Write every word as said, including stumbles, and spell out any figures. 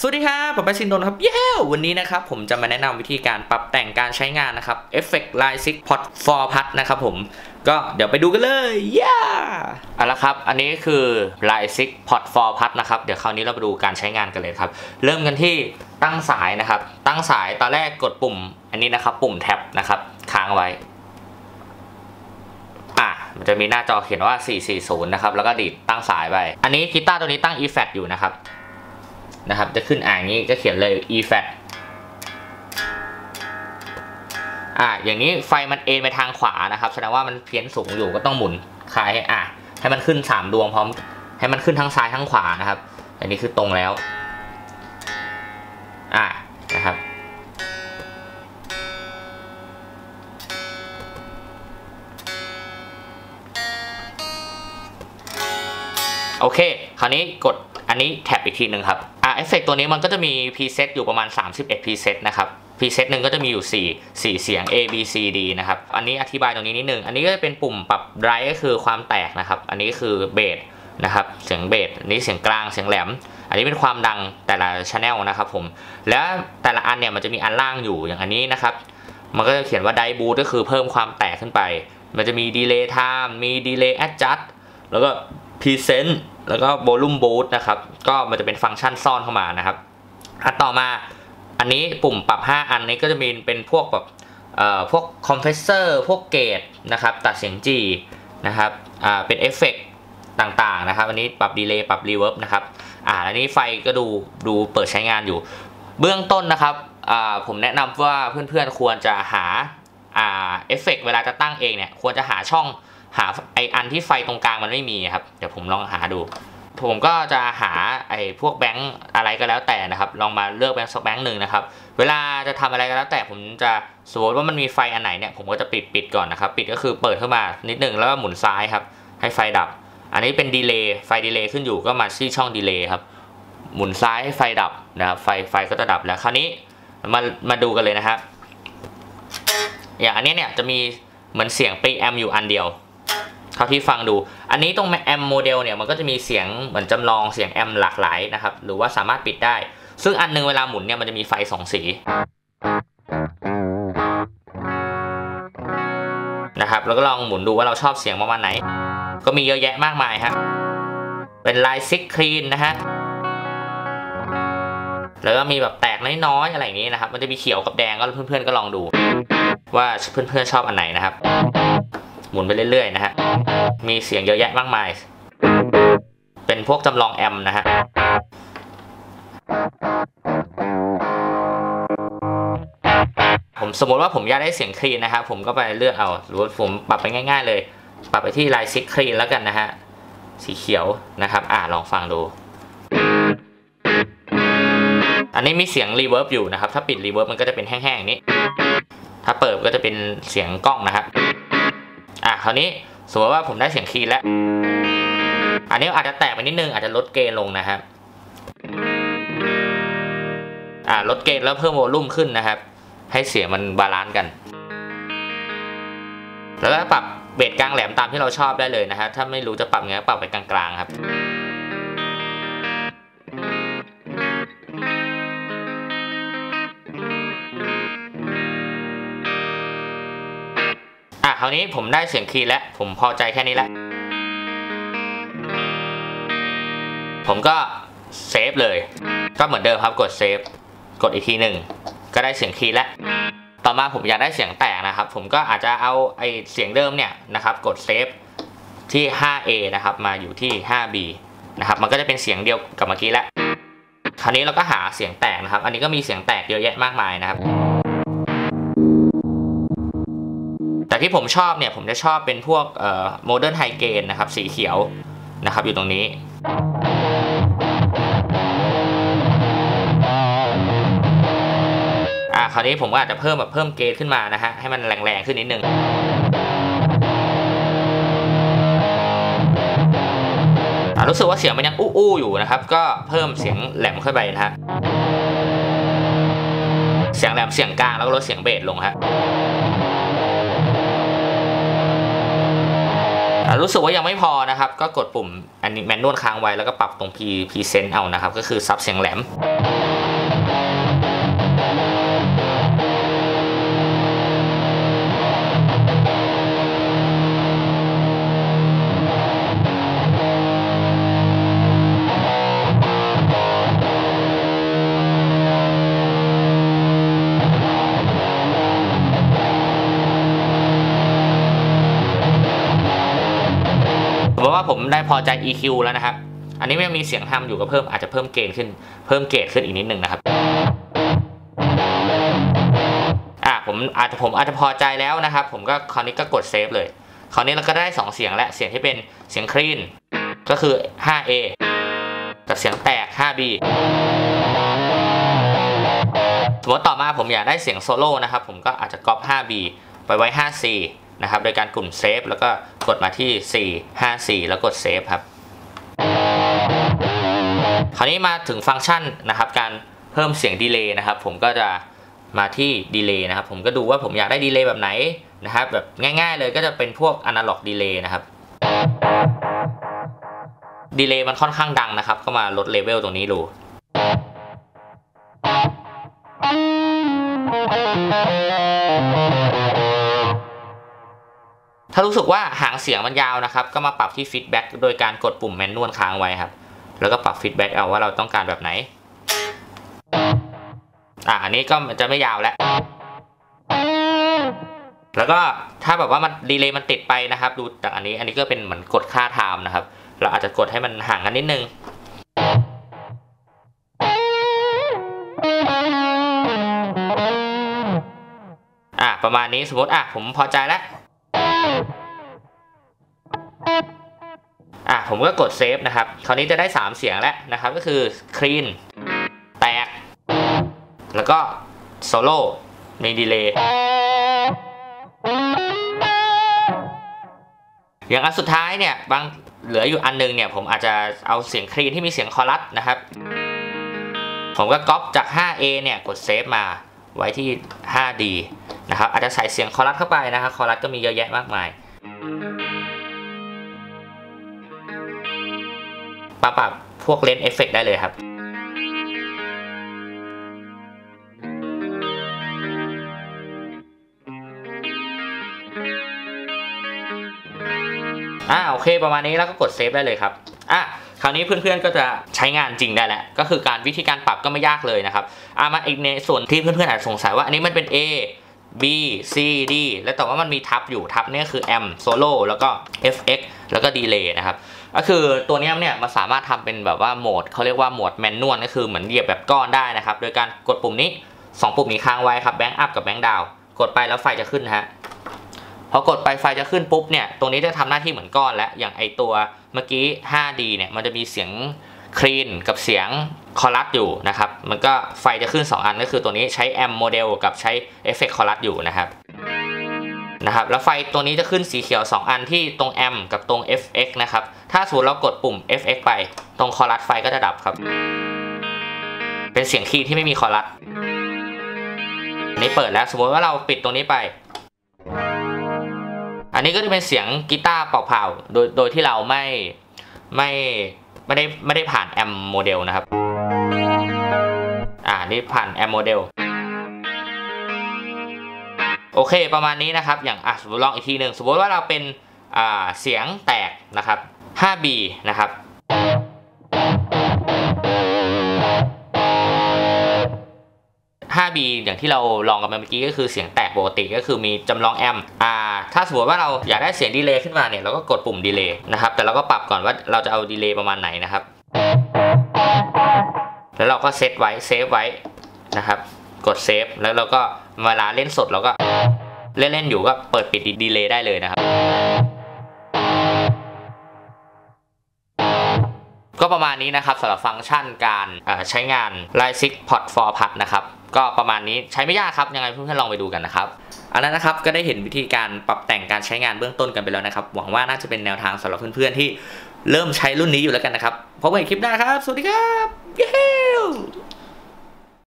สวัสดีครับผมเป็นซินโดนครับเย้วันนี้นะครับผมจะมาแนะนำวิธีการปรับแต่งการใช้งานนะครับ Effect Line ซิก Pot for Put นะครับผมก็เดี๋ยวไปดูกันเลยเย้เอาละครับอันนี้คือ Line ซิก Pot for Put นะครับเดี๋ยวคราวนี้เราไปดูการใช้งานกันเลยครับเริ่มกันที่ตั้งสายนะครับตั้งสายตอนแรกกดปุ่มอันนี้นะครับปุ่มแท็บนะครับค้างไว้อ่ะมันจะมีหน้าจอเขียนว่าสี่สี่ศูนย์นะครับแล้วก็ดีดตั้งสายไปอันนี้กีตาร์ตัวนี้ตั้ง Effect อยู่นะครับนะครับจะขึ้นอ่างนี้จะเขียนเลย Effect อ่ะอย่างนี้ไฟมันเอ็นไปทางขวานะครับแสดงว่ามันเพี้ยนสูงอยู่ก็ต้องหมุนคลายให้อ่ะให้มันขึ้นสามดวงพร้อมให้มันขึ้นทั้งซ้ายทั้งขวานะครับอันนี้คือตรงแล้วอ่ะนะครับโอเคคราวนี้กดอันนี้แท็บอีกทีหนึ่งครับอ่ะเอฟเฟกต์ตัวนี้มันก็จะมีพรีเซตอยู่ประมาณสามสิบเอ็ดพรีเซตนะครับพรีเซตหนึ่งก็จะมีอยู่สี่ สี่เสียง A B C D นะครับอันนี้อธิบายตรงนี้นิดนึงอันนี้ก็จะเป็นปุ่มปรับไดรฟ์ก็คือความแตกนะครับอันนี้คือเบสนะครับเสียงเบสอันนี้เสียงกลางเสียงแหลมอันนี้เป็นความดังแต่ละ channel นะครับผมแล้วแต่ละอันเนี่ยมันจะมีอันล่างอยู่อย่างอันนี้นะครับมันก็จะเขียนว่าไดบูทก็คือเพิ่มความแตกขึ้นไปมันจะมีดีเลย์ไทม์มีดีเลย์แอดจัสแล้วก็พรีเซนต์แล้วก็โวลูมบูสต์นะครับก็มันจะเป็นฟังก์ชันซ่อนเข้ามานะครับอ่ะต่อมาอันนี้ปุ่มปรับห้าอันนี้ก็จะมีเป็นพวกแบบเอ่อพวกคอมเพรสเซอร์พวกเกจนะครับตัดเสียง G นะครับอ่าเป็นเอฟเฟกต์ต่างๆนะครับอันนี้ปรับดีเลย์ปรับรีเวิร์บนะครับอ่าอันนี้ไฟก็ดูดูเปิดใช้งานอยู่เบื้องต้นนะครับอ่าผมแนะนำว่าเพื่อนๆควรจะหาอ่าเอฟเฟกต์เวลาจะตั้งเองเนี่ยควรจะหาช่องหาไออันที่ไฟตรงกลางมันไม่มีครับเดี๋ยวผมลองหาดูผมก็จะหาไอพวกแบงค์อะไรก็แล้วแต่นะครับลองมาเลือกแบงค์สักแบงค์หนึ่งนะครับเวลาจะทำอะไรก็แล้วแต่ผมจะสมมติว่ามันมีไฟอันไหนเนี่ยผมก็จะปิดปิดก่อนนะครับปิดก็คือเปิดเข้ามานิดนึงแล้วก็หมุนซ้ายครับให้ไฟดับอันนี้เป็นดีเลย์ไฟดีเลย์ขึ้นอยู่ก็มาที่ช่องดีเลย์ครับหมุนซ้ายให้ไฟดับนะครับไฟไฟก็จะดับแล้วคราวนี้มามาดูกันเลยนะครับอย่างอันนี้เนี่ยจะมีเหมือนเสียงปรีแอมอยู่อันเดียวเท่าที่ฟังดูอันนี้ตรงแอมโมเดลเนี่ยมันก็จะมีเสียงเหมือนจำลองเสียงแอมหลากหลายนะครับหรือว่าสามารถปิดได้ซึ่งอันนึงเวลาหมุนเนี่ยมันจะมีไฟสองสีนะครับแล้วก็ลองหมุนดูว่าเราชอบเสียงประมาณไหนก็มีเยอะแยะมากมายครับเป็นลายซิกคลีนนะฮะแล้วก็มีแบบแตกน้อยๆอะไรอย่างนี้นะครับมันจะมีเขียวกับแดงก็เพื่อนๆก็ลองดูว่าเพื่อนๆชอบอันไหนนะครับหมุนไปเรื่อยๆนะฮะมีเสียงเยอะแยะมากมายเป็นพวกจำลองแอมนะฮะผมสมมติว่าผมอยากได้เสียงคลีนนะครับผมก็ไปเลือกเอาหรือว่าผมปรับไปง่ายๆเลยปรับไปที่ลายซิกคลีนแล้วกันนะฮะสีเขียวนะครับอ่าลองฟังดูอันนี้มีเสียงรีเวิร์บอยู่นะครับถ้าปิดรีเวิร์บมันก็จะเป็นแห้งๆนี้ถ้าเปิดก็จะเป็นเสียงกล้องนะครับอ่ะคราวนี้สมมติว่าผมได้เสียงคลีนแล้วอันนี้อาจจะแตกไปนิดนึงอาจจะลดเกณฑ์ลงนะครับอ่าลดเกณฑ์แล้วเพิ่มโวลูมขึ้นนะครับให้เสียงมันบาลานซ์กันแล้วก็ปรับเบสกลางแหลมตามที่เราชอบได้เลยนะฮะถ้าไม่รู้จะปรับไงปรับไปกลางๆครับอ่ะคราวนี้ผมได้เสียงคลีนแล้วผมพอใจแค่นี้แล้วผมก็เซฟเลยก็เหมือนเดิมครับกดเซฟกดอีกทีหนึ่งก็ได้เสียงคลีนแล้วต่อมาผมอยากได้เสียงแตกนะครับผมก็อาจจะเอาไอเสียงเดิมเนี่ยนะครับกดเซฟที่ ห้าเอ นะครับมาอยู่ที่ ห้าบี นะครับมันก็จะเป็นเสียงเดียวกับเมื่อกี้แล้วคราวนี้เราก็หาเสียงแตกนะครับอันนี้ก็มีเสียงแตกเยอะแยะมากมายนะครับแต่ที่ผมชอบเนี่ยผมจะชอบเป็นพวกเอ่อโมเดิร์นไฮเกนนะครับสีเขียวนะครับอยู่ตรงนี้อ่าคราวนี้ผมก็อาจจะเพิ่มแบบเพิ่มเกนขึ้นมานะฮะให้มันแรงๆขึ้นนิดนึงรู้สึกว่าเสียงมันยังอู้ๆอยู่นะครับก็เพิ่มเสียงแหลมขึ้นไปนะฮะเสียงแหลมเสียงกลางแล้วก็ลดเสียงเบสลงฮะรู้สึกว่ายังไม่พอนะครับก็กดปุ่มอันนี้แมนนวลค้างไว้แล้วก็ปรับตรง P Present เอานะครับก็คือซับเสียงแหลมว่าผมได้พอใจ อี คิว แล้วนะครับอันนี้ยังมีเสียงฮัมอยู่ก็เพิ่มอาจจะเพิ่มเกณฑ์ขึ้นเพิ่มเกรดขึ้นอีกนิดนึงนะครับอ่ะผมอาจจะผมอาจจะพอใจแล้วนะครับผมก็คราวนี้ก็กดเซฟเลยคราวนี้เราก็ได้สองเสียงและเสียงที่เป็นเสียงคลีนก็คือ ห้า เอ กับเสียงแตก ห้า บี สมมติต่อมาผมอยากได้เสียงโซโล่นะครับผมก็อาจจะก๊อป ห้า บี ไปไว้ ห้า ซี นะครับโดยการกลุ่มเซฟแล้วก็กดมาที่ สี่ ห้า สี่ แล้วกดเซฟครับคราวนี้มาถึงฟังก์ชันนะครับการเพิ่มเสียงดีเลย์นะครับผมก็จะมาที่ดีเลย์นะครับผมก็ดูว่าผมอยากได้ดีเลย์แบบไหนนะครับแบบง่ายๆเลยก็จะเป็นพวกอนาล็อกดีเลย์นะครับดีเลย์มันค่อนข้างดังนะครับก็มาลดเลเวลตรงนี้ดูถ้ารู้สึกว่าหางเสียงมันยาวนะครับก็มาปรับที่ฟีดแบ็กโดยการกดปุ่มแมนนวลค้างไว้ครับแล้วก็ปรับฟีดแบ็กเอาว่าเราต้องการแบบไหนอ่ะอันนี้ก็จะไม่ยาวแล้วแล้วก็ถ้าแบบว่ามันดีเลย์มันติดไปนะครับดูจากอันนี้อันนี้ก็เป็นเหมือนกดค่าไทม์นะครับเราอาจจะกดให้มันห่างกันนิดนึงอ่ะประมาณนี้สมมติอ่ะผมพอใจแล้วอ่ะผมก็กดเซฟนะครับคราวนี้จะได้สามเสียงแล้วนะครับก็คือคลีนแตกแล้วก็โซโล่มีดีเลย์อย่างอันสุดท้ายเนี่ยบางเหลืออยู่อันนึงเนี่ยผมอาจจะเอาเสียงคลีนที่มีเสียงคอรัสนะครับผมก็ก๊อปจาก ห้า เอ เนี่ยกดเซฟมาไว้ที่ ห้า ดี นะครับอาจจะใส่เสียงคอรัสเข้าไปนะครับคอรัสก็มีเยอะแยะมากมายปรับปรับพวกเลนส์เอฟเฟกต์ได้เลยครับอ่าโอเคประมาณนี้แล้วก็กดเซฟได้เลยครับอ่ะคราวนี้เพื่อนๆก็จะใช้งานจริงได้แล้วก็คือการวิธีการปรับก็ไม่ยากเลยนะครับอ่ะมาอีกในส่วนที่เพื่อนๆอาจจะสงสัยว่าอันนี้มันเป็น A B C D แล้วแต่ว่ามันมีทับอยู่ทับนี่คือแอมโซโล่แล้วก็ เอฟ เอ็กซ์ แล้วก็ดีเลย์นะครับก็คือตัวนี้เนี่ยมันสามารถทำเป็นแบบว่าโหมดเขาเรียกว่าโหมดแมนนวลก็คือเหมือนเหยียบแบบก้อนได้นะครับโดยการกดปุ่มนี้สองปุ่มนี้ค้างไว้ครับแบงค์อัพกับแบงค์ดาวกดไปแล้วไฟจะขึ้นฮะพอกดไปไฟจะขึ้นปุ๊บเนี่ยตรงนี้จะทำหน้าที่เหมือนก้อนแล้วอย่างไอตัวเมื่อกี้ ห้า ดี เนี่ยมันจะมีเสียงคลีนกับเสียงคอรัสอยู่นะครับมันก็ไฟจะขึ้นสองอันก็คือตัวนี้ใช้แอมโมเดลกับใช้เอฟเฟกต์คอรัสอยู่นะครับนะครับแล้วไฟตัวนี้จะขึ้นสีเขียวสองอันที่ตรงแอมกับตรง เอฟ เอ็กซ์ นะครับถ้าสมมติเรากดปุ่ม เอฟ เอ็กซ์ ไปตรงคอรัสไฟก็จะดับครับเป็นเสียงคีย์ที่ไม่มีคอรัสอันนี้เปิดแล้วสมมติว่าเราปิดตรงนี้ไปอันนี้ก็จะเป็นเสียงกีตาร์เปล่าๆโดยโดยที่เราไม่ไม่ไม่ได้ไม่ได้ผ่านแอมโมเดลนะครับอ่านี่ผ่านแอมโมเดลโอเคประมาณนี้นะครับอย่างอ่ะสมมติลองอีกทีหนึ่งสมมติว่าเราเป็นอ่าเสียงแตกนะครับ ห้า บี นะครับห้า บี อย่างที่เราลองกันมาเมื่อกี้ก็คือเสียงแตกปกติก็คือมีจำลองแอมอ่าถ้าสมมติว่าเราอยากได้เสียงดีเลย์ขึ้นมาเนี่ยเราก็กดปุ่มดีเลย์นะครับแต่เราก็ปรับก่อนว่าเราจะเอาดีเลย์ประมาณไหนนะครับแล้วเราก็เซตไว้เซฟไว้นะครับกดเซฟแล้วเราก็เวลาเล่นสดเราก็เล่นเล่นอยู่ก็เปิดปิดดีเลย์ได้เลยนะครับก็ประมาณนี้นะครับสำหรับฟังก์ชันการใช้งาน ไลน์ ซิก พอร์ต โฟร์ พัด นะครับก็ประมาณนี้ใช้ไม่ยากครับยังไงเพื่อนๆลองไปดูกันนะครับอันนั้นนะครับก็ได้เห็นวิธีการปรับแต่งการใช้งานเบื้องต้นกันไปแล้วนะครับหวังว่าน่าจะเป็นแนวทางสำหรับเพื่อนๆที่เริ่มใช้รุ่นนี้อยู่แล้วกันนะครับพบกันในคลิปหน้าครับสวัสดีครับ